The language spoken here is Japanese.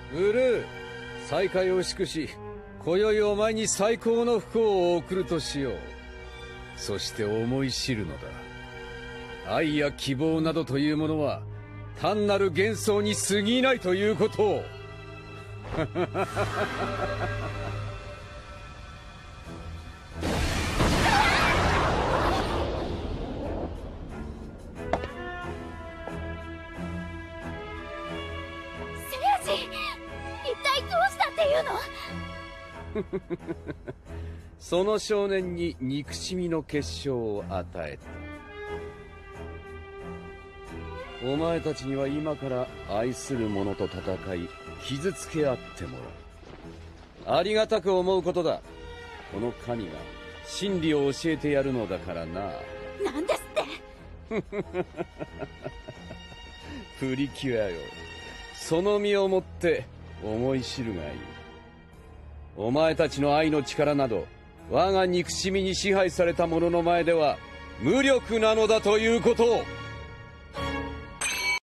ブルー、再会を祝し今宵お前に最高の不幸を送るとしよう。そして思い知るのだ。愛や希望などというものは単なる幻想に過ぎないということを。 一体どうしたっていうの？ その少年に憎しみの結晶を与えた。お前たちには今から愛する者と戦い傷つけ合ってもらう。ありがたく思うことだ。この神が真理を教えてやるのだからな。 なんですって？ プリキュアよ、その身をもって思い知るがいい。お前たちの愛の力など我が憎しみに支配された者の前では無力なのだということを。